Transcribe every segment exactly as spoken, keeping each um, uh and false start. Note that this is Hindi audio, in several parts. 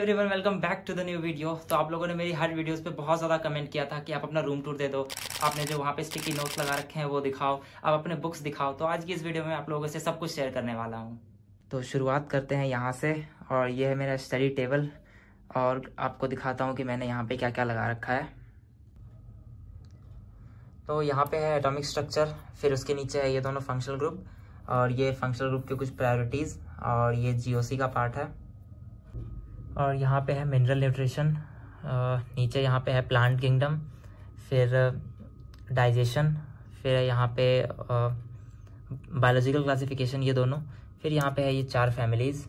Everyone, welcome back to the new video. तो आप लोगों ने मेरी हर वीडियोस पे बहुत ज़्यादा कमेंट किया था कि आप अपना रूम टूर दे दो, आपने जो वहाँ पे स्टिकी नोट्स लगा रखे हैं वो दिखाओ, आप अपने बुक्स दिखाओ। तो आज की इस वीडियो में आप लोगों से सब कुछ शेयर करने वाला हूँ। तो शुरुआत करते हैं यहाँ से, और ये है मेरा स्टडी टेबल, और आपको दिखाता हूँ कि मैंने यहाँ पे क्या क्या लगा रखा है। तो यहाँ पे है एटॉमिक स्ट्रक्चर, फिर उसके नीचे है ये दोनों फंक्शनल ग्रुप, और ये फंक्शनल ग्रुप के कुछ प्रायोरिटीज़, और ये जीओसी का पार्ट है। और यहाँ पे है मिनरल न्यूट्रिशन, नीचे यहाँ पे है प्लांट किंगडम, फिर डाइजेशन, फिर यहाँ पे बायोलॉजिकल क्लासिफिकेशन, ये दोनों, फिर यहाँ पे है ये चार फैमिलीज़,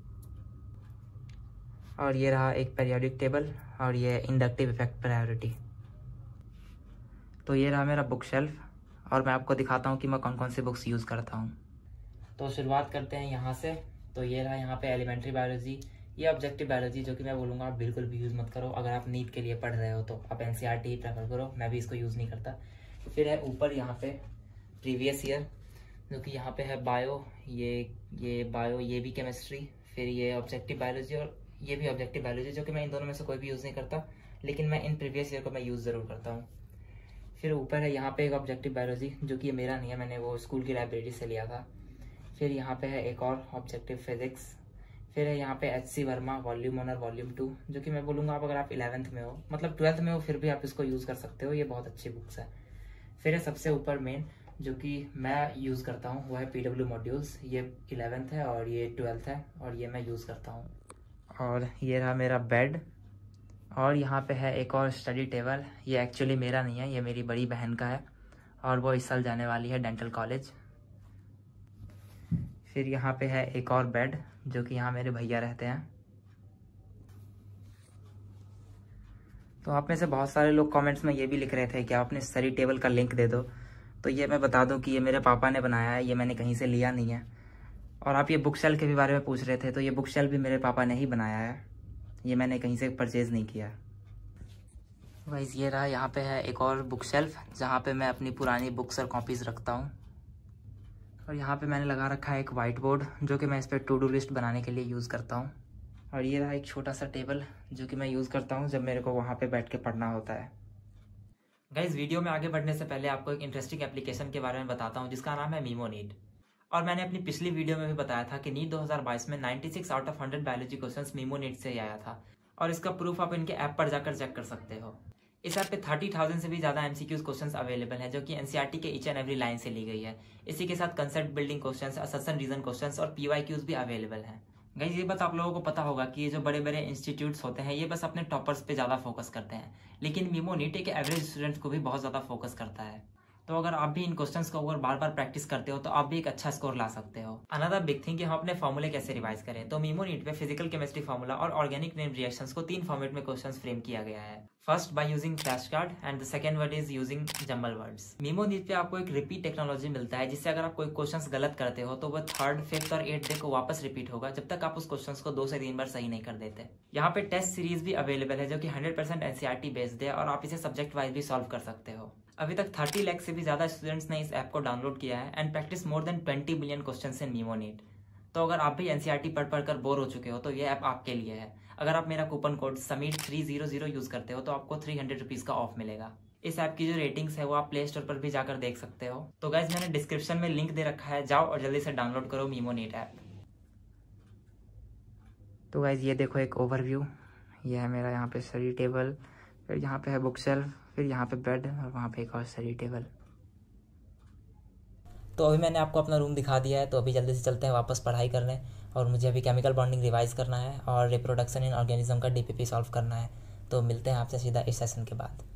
और ये रहा एक पीरियोडिक टेबल, और ये इंडक्टिव इफेक्ट प्रायोरिटी। तो ये रहा मेरा बुक शेल्फ, और मैं आपको दिखाता हूँ कि मैं कौन कौन सी बुक्स यूज़ करता हूँ। तो शुरुआत करते हैं यहाँ से। तो ये रहा यहाँ पे एलिमेंट्री बायोलॉजी, ये ऑब्जेक्टिव बायोलॉजी, जो कि मैं बोलूँगा आप बिल्कुल भी यूज़ मत करो। अगर आप नीट के लिए पढ़ रहे हो तो आप एनसीईआरटी ही प्रेफर करो, मैं भी इसको यूज़ नहीं करता। फिर है ऊपर यहाँ पे प्रीवियस ईयर, जो कि यहाँ पे है बायो, ये ये बायो, ये भी केमिस्ट्री, फिर ये ऑब्जेक्टिव बायोलॉजी, और ये भी ऑब्जेक्टिव बायोलॉजी, जो कि मैं इन दोनों में से कोई भी यूज़ नहीं करता, लेकिन मैं इन प्रीवियस ईयर को मैं यूज़ ज़रूर करता हूँ। फिर ऊपर है यहाँ पे एक ऑब्जेक्टिव बायोलॉजी, जो कि ये मेरा नहीं है, मैंने वो स्कूल की लाइब्रेरी से लिया था। फिर यहाँ पे है एक और ऑब्जेक्टिव फिजिक्स। फिर है यहाँ पे H C Verma volume one और वॉल्यूम टू, जो कि मैं बोलूँगा आप अगर आप इलेवेंथ में हो, मतलब ट्वेल्थ में हो, फिर भी आप इसको यूज़ कर सकते हो, ये बहुत अच्छी बुक्स है। फिर है सबसे ऊपर मेन, जो कि मैं यूज़ करता हूँ, वो है पी डब्ल्यू मॉड्यूल्स, ये इलेवेंथ है और ये ट्वेल्थ है, और ये मैं यूज़ करता हूँ। और ये रहा मेरा बेड, और यहाँ पे है एक और स्टडी टेबल, ये एक्चुअली मेरा नहीं है, ये मेरी बड़ी बहन का है, और वो इस साल जाने वाली है डेंटल कॉलेज। फिर यहाँ पे है एक और बेड, जो कि यहाँ मेरे भैया रहते हैं। तो आप में से बहुत सारे लोग कमेंट्स में ये भी लिख रहे थे कि आप अपने स्टडी टेबल का लिंक दे दो। तो ये मैं बता दूं कि ये मेरे पापा ने बनाया है, ये मैंने कहीं से लिया नहीं है। और आप ये बुक शेल्फ के भी बारे में पूछ रहे थे, तो ये बुक शेल्फ भी मेरे पापा ने ही बनाया है, ये मैंने कहीं से परचेज़ नहीं किया। वाइस ये रहा, यहाँ पे है एक और बुक शेल्फ, जहाँ पे मैं अपनी पुरानी बुक्स और कॉपीज़ रखता हूँ। और यहाँ पे मैंने लगा रखा है एक वाइट बोर्ड, जो कि मैं इस पर टू डू लिस्ट बनाने के लिए यूज़ करता हूँ। और ये रहा एक छोटा सा टेबल, जो कि मैं यूज़ करता हूँ जब मेरे को वहाँ पे बैठ के पढ़ना होता है। गाइस, वीडियो में आगे बढ़ने से पहले आपको एक इंटरेस्टिंग एप्लीकेशन के बारे में बताता हूँ, जिसका नाम है मीमो नीट। और मैंने अपनी पिछली वीडियो में भी बताया था कि नीट दो हज़ार बाईस में छियानवे out of hundred biology questions Memo NEET से ही आया था, और इसका प्रूफ आप इनके ऐप पर जाकर चेक कर सकते हो। इस ऐप पे तीस हज़ार से भी ज़्यादा एमसीक्यूज क्वेश्चंस अवेलेबल हैं, जो कि एनसीईआरटी के ईच एंड एवरी लाइन से ली गई है। इसी के साथ concept building questions, assumption reason questions और पीवाईक्यूज भी अवेलेबल हैं। गाइस, ये बात आप लोगों को पता होगा कि ये जो बड़े बड़े इंस्टीट्यूट्स होते हैं, ये बस अपने टॉपर्स पे ज़्यादा फोकस करते हैं, लेकिन मीमो नीट एक एवरेज स्टूडेंट्स को भी बहुत ज़्यादा फोकस करता है। तो अगर आप भी इन क्वेश्चंस को अगर बार बार प्रैक्टिस करते हो, तो आप भी एक अच्छा स्कोर ला सकते हो। अनदर बिग थिंग कि हम अपने फॉर्मूले कैसे रिवाइज करें। तो मीमो नीट पे फिजिकल केमिस्ट्री फार्मूला और ऑर्गेनिक नेम रिएक्शंस को तीन फॉर्मेट में क्वेश्चंस फ्रेम किया गया है। First by using flash card, and the second word is using jumble words. Memo NEET पे आपको एक रिपीट टेक्नोलॉजी मिलता है, जिससे अगर आप कोई क्वेश्चंस गलत करते हो, तो वह थर्ड, फिफ्थ और एट्थ डे को वापस रिपीट होगा, जब तक आप उस क्वेश्चंस को दो से तीन बार सही नहीं कर देते। यहाँ पे टेस्ट सीरीज भी अवेलेबल है, जो कि हंड्रेड परसेंट एनसीईआरटी बेस्ड है, और आप इसे सब्जेक्ट वाइज भी सॉल्व कर सकते हो। अभी तक तीस लाख से भी ज्यादा स्टूडेंट्स ने इस ऐप को डाउनलोड किया है एंड प्रैक्टिस मोर देन बीस million questions in Memo NEET. तो अगर आप भी एनसीईआरटी पढ़ पढ़ कर बोर हो चुके हो, तो ये ऐप आपके लिए है। अगर आप मेरा coupon code Sameer three zero zero use करते हो, तो आपको थ्री हंड्रेड रुपीज का ऑफ मिलेगा। इस ऐप की जो रेटिंग्स है वो आप प्ले स्टोर पर भी जाकर देख सकते हो। तो गाइज, मैंने डिस्क्रिप्शन में लिंक दे रखा है, जाओ और जल्दी से डाउनलोड करो मीमो नीट ऐप। तो गाइज, ये देखो एक ओवरव्यू, ये है मेरा यहाँ पे स्टडी टेबल, फिर यहाँ पे है बुक शेल्फ, फिर यहाँ पे बेड, और वहाँ पे एक और स्टडी टेबल। तो अभी मैंने आपको अपना रूम दिखा दिया है, तो अभी जल्दी से चलते हैं वापस पढ़ाई करने। और मुझे अभी केमिकल बॉन्डिंग रिवाइज करना है और रिप्रोडक्शन इन ऑर्गेनिज्म का डीपीपी सॉल्व करना है। तो मिलते हैं आपसे सीधा इस सेशन के बाद।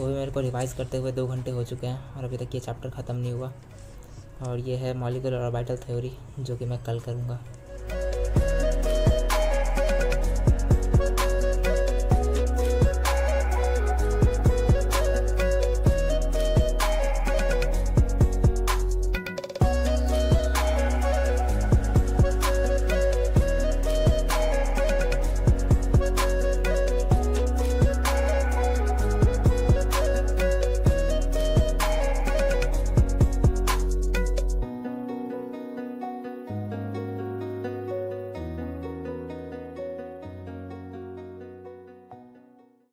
तो भी मेरे को रिवाइज़ करते हुए दो घंटे हो चुके हैं और अभी तक ये चैप्टर ख़त्म नहीं हुआ। और ये है मॉलिक्यूलर ऑर्बिटल थ्योरी, जो कि मैं कल करूँगा।